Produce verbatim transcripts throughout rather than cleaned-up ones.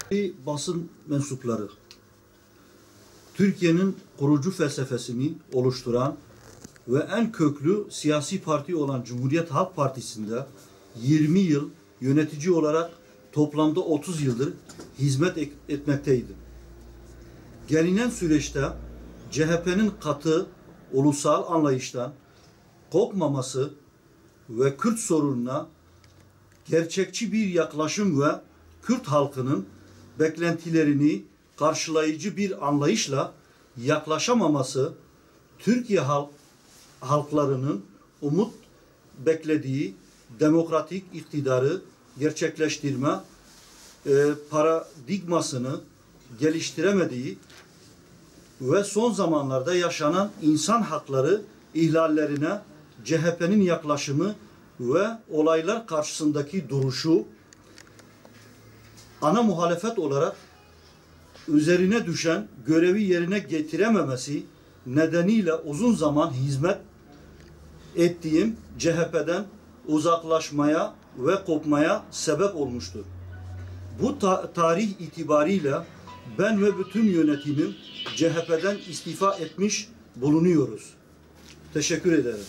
Basın mensupları, Türkiye'nin kurucu felsefesini oluşturan ve en köklü siyasi parti olan Cumhuriyet Halk Partisi'nde yirmi yıl yönetici olarak toplamda otuz yıldır hizmet etmekteydim. Gelinen süreçte C H P'nin katı ulusal anlayıştan kopmaması ve Kürt sorununa gerçekçi bir yaklaşım ve Kürt halkının beklentilerini karşılayıcı bir anlayışla yaklaşamaması, Türkiye halk, halklarının umut beklediği demokratik iktidarı gerçekleştirme e, paradigmasını geliştiremediği ve son zamanlarda yaşanan insan hakları ihlallerine C H P'nin yaklaşımı ve olaylar karşısındaki duruşu ana muhalefet olarak üzerine düşen görevi yerine getirememesi nedeniyle uzun zaman hizmet ettiğim C H P'den uzaklaşmaya ve kopmaya sebep olmuştur. Bu ta tarih itibariyle ben ve bütün yönetimim C H P'den istifa etmiş bulunuyoruz. Teşekkür ederim.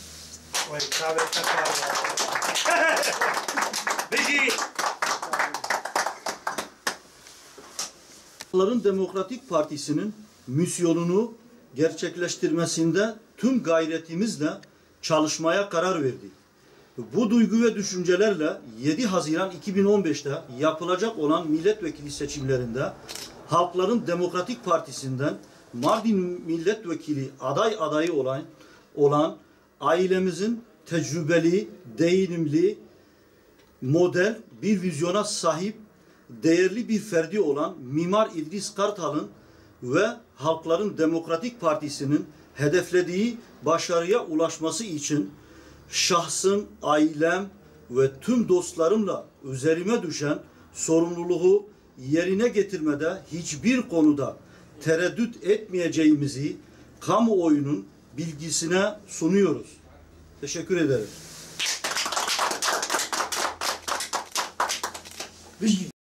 Halkların Demokratik Partisi'nin misyonunu gerçekleştirmesinde tüm gayretimizle çalışmaya karar verdik. Bu duygu ve düşüncelerle yedi Haziran iki bin on beş'te yapılacak olan milletvekili seçimlerinde Halkların Demokratik Partisi'nden Mardin milletvekili aday adayı olan, olan ailemizin tecrübeli, deneyimli, model bir vizyona sahip, değerli bir ferdi olan Mimar İdris Kartal'ın ve Halkların Demokratik Partisi'nin hedeflediği başarıya ulaşması için şahsım, ailem ve tüm dostlarımla üzerime düşen sorumluluğu yerine getirmede hiçbir konuda tereddüt etmeyeceğimizi kamuoyunun bilgisine sunuyoruz. Teşekkür ederim.